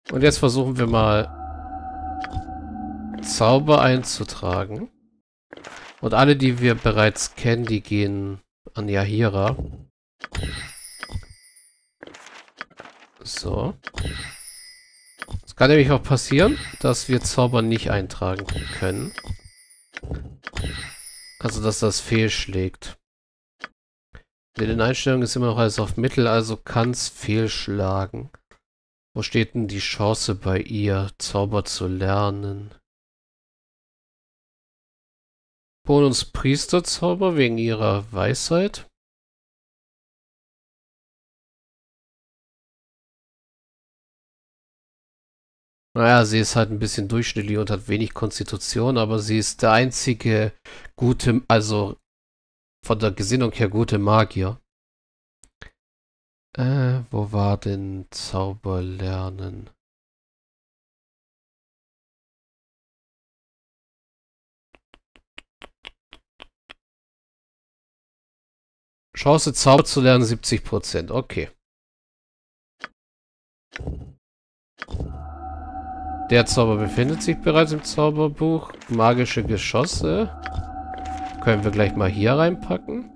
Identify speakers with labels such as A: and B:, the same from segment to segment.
A: Und jetzt versuchen wir mal Zauber einzutragen. Und alle, die wir bereits kennen, die gehen an Yahira. So. Es kann nämlich auch passieren, dass wir Zauber nicht eintragen können. Also, dass das fehlschlägt. In den Einstellungen ist immer noch alles auf Mittel, also kann es fehlschlagen. Wo steht denn die Chance bei ihr, Zauber zu lernen? Bonus Priesterzauber wegen ihrer Weisheit. Naja, sie ist halt ein bisschen durchschnittlich und hat wenig Konstitution, aber sie ist der einzige gute, also von der Gesinnung her gute Magier. Wo war denn Zauberlernen? Chance Zauber zu lernen 70%, okay. Der Zauber befindet sich bereits im Zauberbuch. Magische Geschosse. Können wir gleich mal hier reinpacken.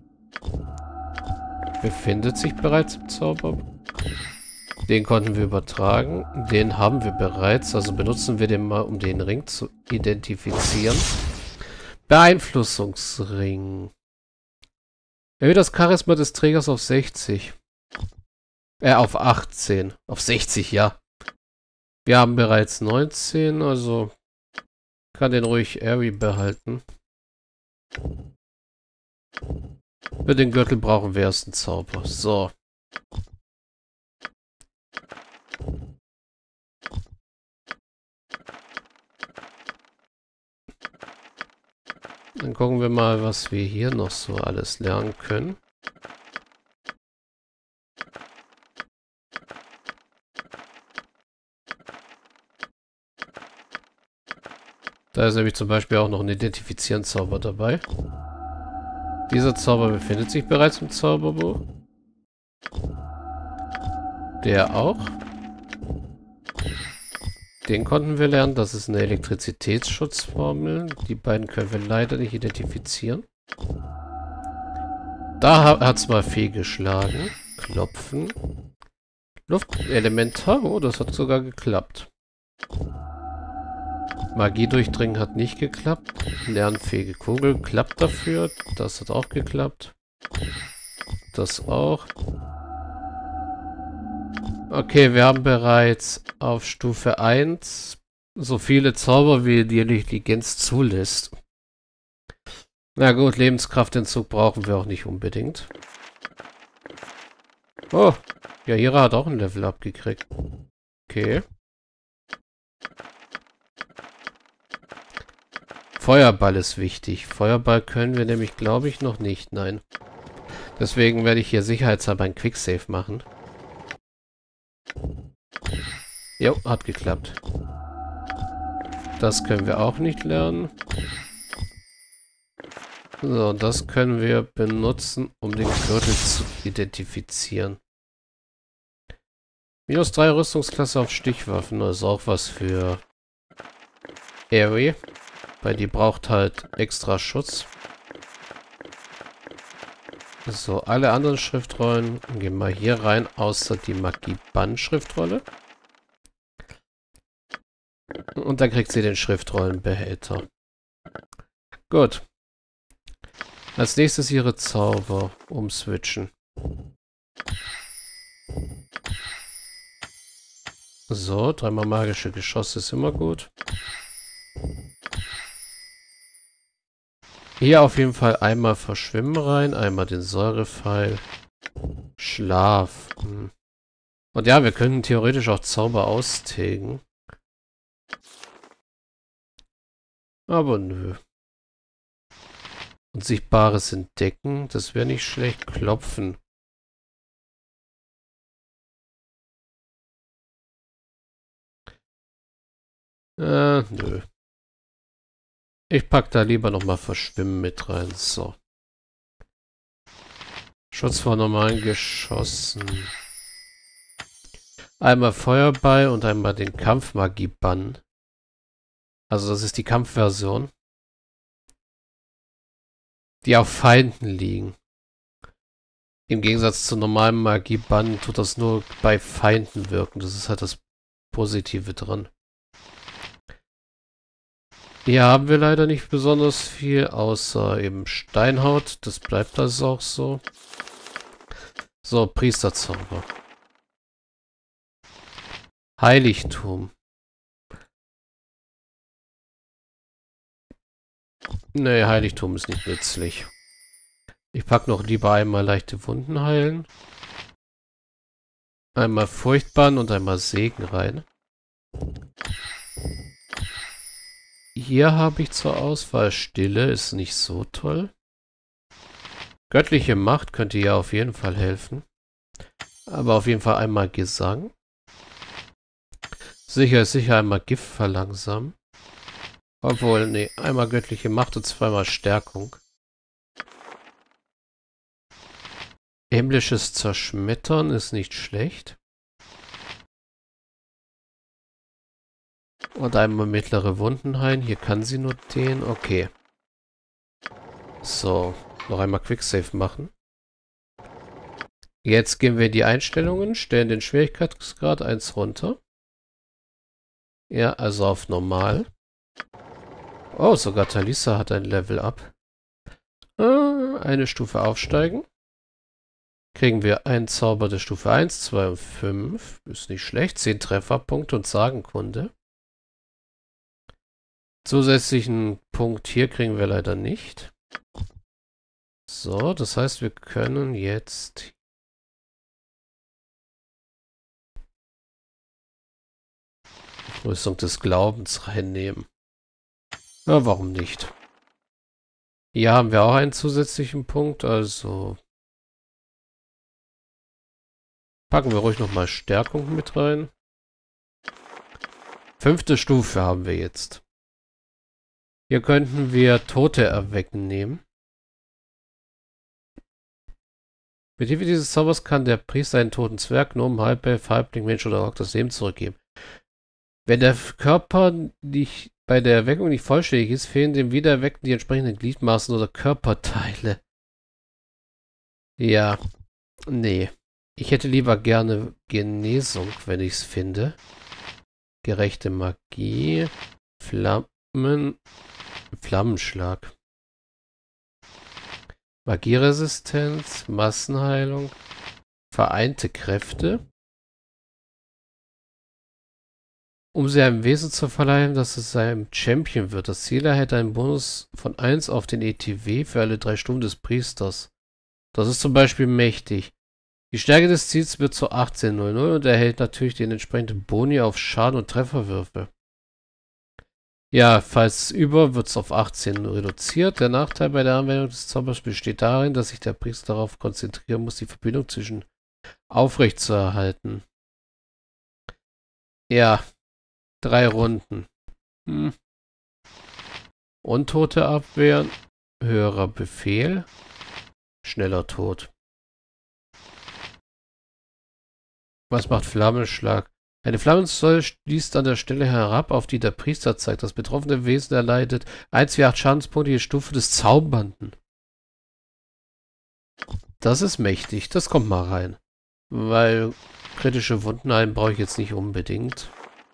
A: Befindet sich bereits im Zauberbuch. Den konnten wir übertragen. Den haben wir bereits. Also benutzen wir den mal, um den Ring zu identifizieren. Beeinflussungsring. Erhöht das Charisma des Trägers auf 60. Auf 18. Auf 60, ja. Wir haben bereits 19, also kann den ruhig Airy behalten. Für den Gürtel brauchen wir erst einen Zauber. So. Dann gucken wir mal, was wir hier noch so alles lernen können. Da ist nämlich zum Beispiel auch noch ein Identifizieren-Zauber dabei. Dieser Zauber befindet sich bereits im Zauberbuch. Der auch. Den konnten wir lernen. Das ist eine Elektrizitätsschutzformel. Die beiden können wir leider nicht identifizieren. Da hat es mal fehlgeschlagen. Klopfen. Luftelementar. Oh, das hat sogar geklappt. Magie durchdringen hat nicht geklappt. Lernfähige Kugel klappt dafür. Das hat auch geklappt. Das auch. Okay, wir haben bereits auf Stufe 1 so viele Zauber, wie die Intelligenz zulässt. Na gut, Lebenskraftentzug brauchen wir auch nicht unbedingt. Oh, Yahira hat auch ein Level abgekriegt. Okay. Feuerball ist wichtig. Feuerball können wir nämlich, glaube ich, noch nicht. Nein. Deswegen werde ich hier sicherheitshalber ein Quicksave machen. Jo, hat geklappt. Das können wir auch nicht lernen. So, das können wir benutzen, um den Gürtel zu identifizieren. -3 Rüstungsklasse auf Stichwaffen. Das ist auch was für Airy. Weil die braucht halt extra Schutz. So, alle anderen Schriftrollen gehen mal hier rein, außer die Magie-Bann-Schriftrolle. Und dann kriegt sie den Schriftrollenbehälter. Gut. Als nächstes ihre Zauber umswitchen. So, 3-mal magische Geschosse ist immer gut. Hier auf jeden Fall einmal Verschwimmen rein, einmal den Säurepfeil. Schlaf. Und ja, wir könnten theoretisch auch Zauber austilgen. Aber nö. Und Sichtbares entdecken, das wäre nicht schlecht. Klopfen. Nö. Ich pack da lieber nochmal Verschwimmen mit rein. So. Schutz vor normalen Geschossen. Einmal Feuerball und einmal den Kampfmagie-Bann. Also das ist die Kampfversion. Die auf Feinden liegen. Im Gegensatz zu normalem Magie-Bann tut das nur bei Feinden wirken. Das ist halt das Positive dran. Hier haben wir leider nicht besonders viel, außer eben Steinhaut. Das bleibt also auch so. So, Priesterzauber. Heiligtum. Nee, Heiligtum ist nicht nützlich. Ich packe noch lieber einmal leichte Wunden heilen. Einmal Furchtbann und einmal Segen rein. Hier habe ich zur Auswahl Stille, ist nicht so toll. Göttliche Macht könnte ja auf jeden Fall helfen. Aber auf jeden Fall einmal Gesang. Sicher ist sicher einmal Gift verlangsamen. Obwohl, nee, einmal göttliche Macht und zweimal Stärkung. Himmlisches Zerschmettern ist nicht schlecht. Und einmal mittlere Wunden heilen. Hier kann sie nur den. Okay. So, noch einmal Quicksave machen. Jetzt gehen wir in die Einstellungen, stellen den Schwierigkeitsgrad 1 runter. Ja, also auf normal. Oh, sogar Talisa hat ein Level up. Eine Stufe aufsteigen. Kriegen wir einen Zauber der Stufe 1, 2 und 5. Ist nicht schlecht. 10 Trefferpunkte und Sagenkunde. Zusätzlichen Punkt hier kriegen wir leider nicht. So, das heißt, wir können jetzt Rüstung des Glaubens reinnehmen. Ja, warum nicht? Hier haben wir auch einen zusätzlichen Punkt, also packen wir ruhig nochmal Stärkung mit rein. 5. Stufe haben wir jetzt. Hier könnten wir Tote erwecken nehmen. Mit Hilfe dieses Zaubers kann der Priester einen toten Zwerg, Gnom, Halbelf, Halbling, Mensch oder Ork das Leben zurückgeben. Wenn der Körper nicht bei der Erweckung nicht vollständig ist, fehlen dem Wiedererweckten die entsprechenden Gliedmaßen oder Körperteile. Ja, nee. Ich hätte lieber gerne Genesung, wenn ich es finde. Gerechte Magie. Flammenschlag. Magieresistenz. Massenheilung. Vereinte Kräfte. Um sie einem Wesen zu verleihen, dass es seinem Champion wird. Das Ziel erhält einen Bonus von 1 auf den ETW für alle 3 Stufen des Priesters. Das ist zum Beispiel mächtig. Die Stärke des Ziels wird zu 18,00 und erhält natürlich den entsprechenden Boni auf Schaden und Trefferwürfe. Ja, falls über, wird es auf 18 reduziert. Der Nachteil bei der Anwendung des Zaubers besteht darin, dass sich der Priester darauf konzentrieren muss, die Verbindung zwischen aufrechtzuerhalten. Ja, 3 Runden. Untote abwehren. Höherer Befehl. Schneller Tod. Was macht Flammenschlag? Eine Flammensäule schließt an der Stelle herab, auf die der Priester zeigt. Das betroffene Wesen erleidet 1,8 Schadenspunkte je Stufe des Zaubernden. Das ist mächtig. Das kommt mal rein. Weil kritische Wunden heilen brauche ich jetzt nicht unbedingt.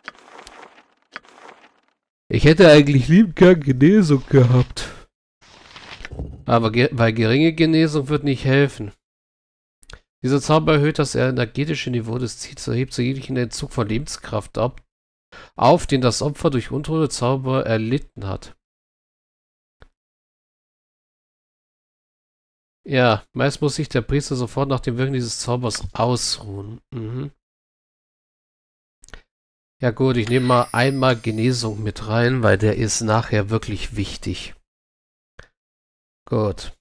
A: Ich hätte eigentlich lieb gern Genesung gehabt. Aber weil geringe Genesung wird nicht helfen. Dieser Zauber erhöht das energetische Niveau des Ziels, erhebt so jeglichen Entzug von Lebenskraft ab, auf den das Opfer durch untote Zauber erlitten hat. Ja, meist muss sich der Priester sofort nach dem Wirken dieses Zaubers ausruhen. Ja gut, ich nehme mal einmal Genesung mit rein, weil der ist nachher wirklich wichtig. Gut.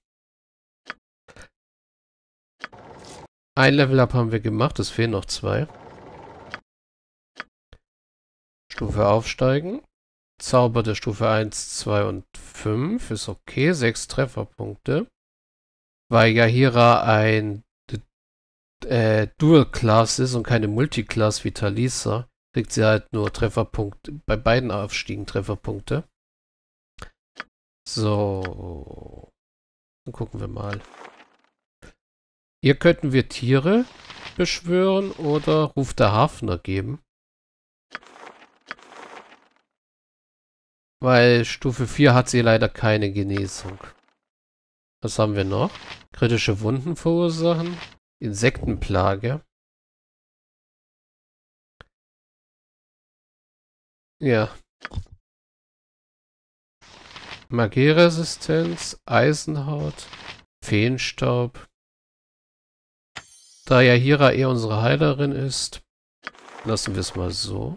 A: Ein Level-Up haben wir gemacht, es fehlen noch 2. Stufe aufsteigen. Zauber der Stufe 1, 2 und 5 ist okay. 6 Trefferpunkte. Weil Yahira Dual Class ist und keine Multiclass wie Talisa, kriegt sie halt nur Trefferpunkte, bei beiden Aufstiegen Trefferpunkte. So. Dann gucken wir mal. Hier könnten wir Tiere beschwören oder Ruf der Hafner geben. Weil Stufe 4 hat sie leider keine Genesung. Was haben wir noch? Kritische Wunden verursachen. Insektenplage. Ja. Magieresistenz, Eisenhaut, Feenstaub. Da ja Hira eher unsere Heilerin ist, lassen wir es mal so.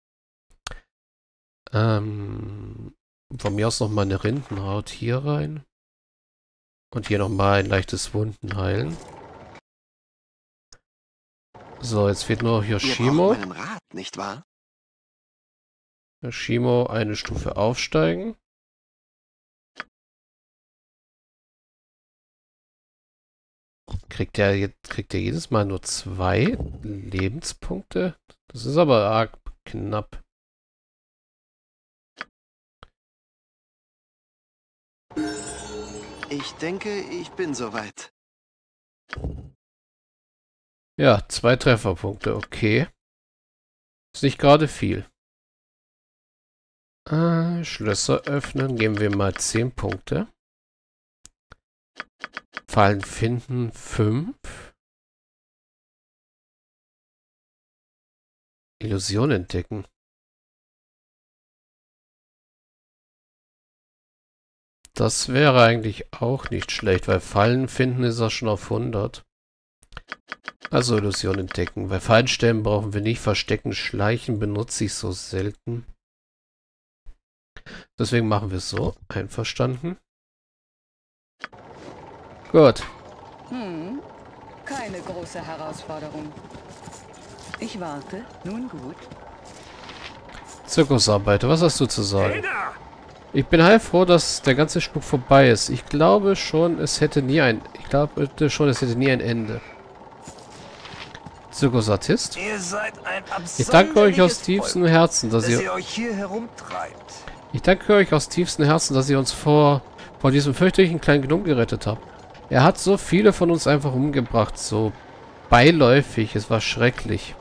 A: Von mir aus nochmal eine Rindenhaut hier rein. Und hier nochmal ein leichtes Wunden heilen. So, jetzt fehlt nur noch Yoshimo.
B: Meinen Rat, nicht wahr?
A: Yoshimo eine Stufe aufsteigen. Kriegt er jedes Mal nur 2 Lebenspunkte? Das ist aber arg knapp.
B: Ich denke, ich bin soweit.
A: Ja, 2 Trefferpunkte, okay. Ist nicht gerade viel. Schlösser öffnen, geben wir mal 10 Punkte. Fallen finden 5. Illusion entdecken. Das wäre eigentlich auch nicht schlecht, weil Fallen finden ist er schon auf 100. Also Illusion entdecken. Bei Fallenstellen brauchen wir nicht verstecken. Schleichen benutze ich so selten. Deswegen machen wir es so. Einverstanden. Gut.
C: Keine große Herausforderung. Ich warte. Nun gut.
A: Zirkusarbeiter, was hast du zu sagen? Ich bin heilfroh, dass der ganze Spuk vorbei ist. Ich glaube schon, es hätte nie ein Ende. Zirkusartist?
D: Ihr seid ein
A: Ich danke euch aus tiefstem Herzen, dass
D: ihr euch hier herumtreibt.
A: Ich danke euch aus tiefstem Herzen, dass ihr uns vor diesem fürchterlichen kleinen Gnom gerettet habt. Er hat so viele von uns einfach umgebracht, so beiläufig. Es war schrecklich.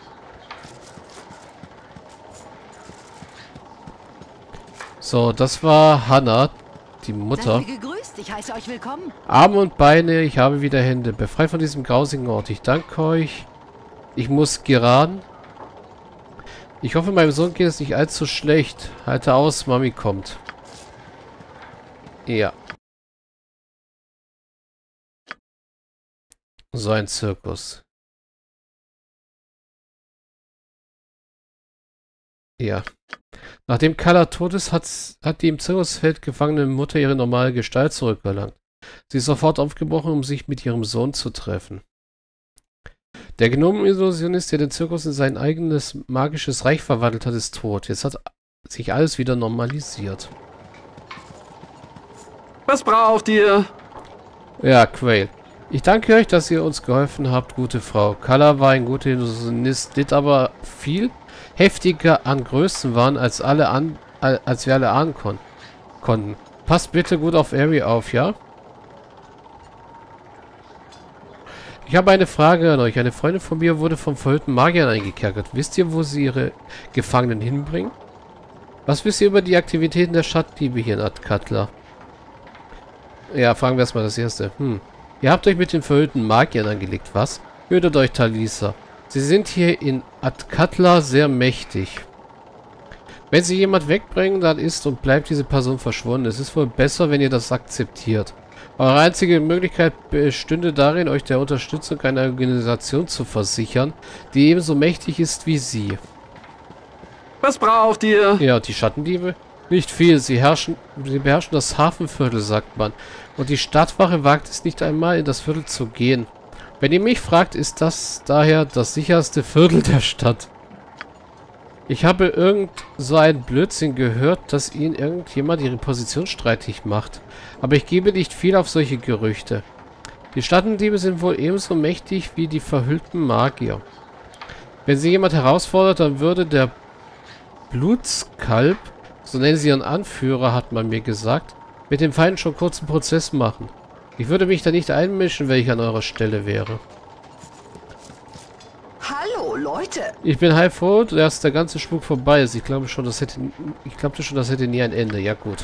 A: So, das war Hannah, die Mutter.
C: Seid ihr gegrüßt. Ich heiße euch willkommen.
A: Arme und Beine, ich habe wieder Hände. Befreit von diesem grausigen Ort. Ich danke euch. Ich muss geraten. Ich hoffe, meinem Sohn geht es nicht allzu schlecht. Halte aus, Mami kommt. Ja. So ein Zirkus. Ja. Nachdem Kala tot ist, hat die im Zirkusfeld gefangene Mutter ihre normale Gestalt zurückerlangt. Sie ist sofort aufgebrochen, um sich mit ihrem Sohn zu treffen. Der Gnomen-Illusionist, der den Zirkus in sein eigenes magisches Reich verwandelt hat, ist tot. Jetzt hat sich alles wieder normalisiert.
E: Was braucht ihr?
A: Ja, Quail. Ich danke euch, dass ihr uns geholfen habt, gute Frau. Kala war ein guter Illusionist, litt aber viel heftiger an Größen waren, als wir alle ahnen konnten. Passt bitte gut auf Ari auf, ja? Ich habe eine Frage an euch. Eine Freundin von mir wurde vom verhüllten Magiern eingekerkert. Wisst ihr, wo sie ihre Gefangenen hinbringen? Was wisst ihr über die Aktivitäten der Stadtdiebe hier in Athkatla? Ja, fragen wir erstmal das erste. Ihr habt euch mit den verhüllten Magiern angelegt, was? Hütet euch, Talisa. Sie sind hier in Athkatla sehr mächtig. Wenn sie jemand wegbringen, dann ist und bleibt diese Person verschwunden. Es ist wohl besser, wenn ihr das akzeptiert. Eure einzige Möglichkeit bestünde darin, euch der Unterstützung einer Organisation zu versichern, die ebenso mächtig ist wie sie.
E: Was braucht ihr?
A: Ja, und die Schattendiebe? Nicht viel. Sie beherrschen das Hafenviertel, sagt man. Und die Stadtwache wagt es nicht einmal, in das Viertel zu gehen. Wenn ihr mich fragt, ist das daher das sicherste Viertel der Stadt. Ich habe irgend so einen Blödsinn gehört, dass ihnen irgendjemand ihre Position streitig macht. Aber ich gebe nicht viel auf solche Gerüchte. Die Schattendiebe sind wohl ebenso mächtig wie die verhüllten Magier. Wenn sie jemand herausfordert, dann würde der Blutskalb, so nennen sie ihren Anführer, hat man mir gesagt, mit dem Feind schon kurzen Prozess machen. Ich würde mich da nicht einmischen, wenn ich an eurer Stelle wäre.
F: Hallo, Leute!
A: Ich bin heilfroh, dass der ganze Spuk vorbei ist. Ich glaubte schon, das hätte nie ein Ende. Ja, gut.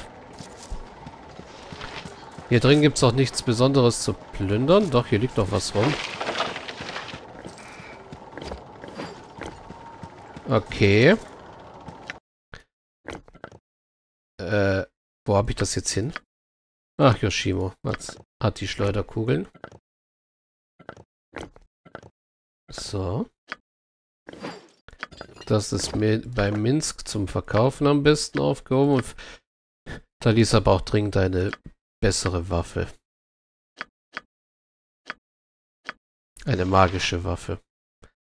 A: Hier drin gibt es auch nichts Besonderes zu plündern. Doch, hier liegt noch was rum. Okay. Wo habe ich das jetzt hin? Ach, Yoshimo hat die Schleuderkugeln. So. Das ist mir bei Minsk zum Verkaufen am besten aufgehoben. Und da ließ aber auch dringend eine bessere Waffe. Eine magische Waffe.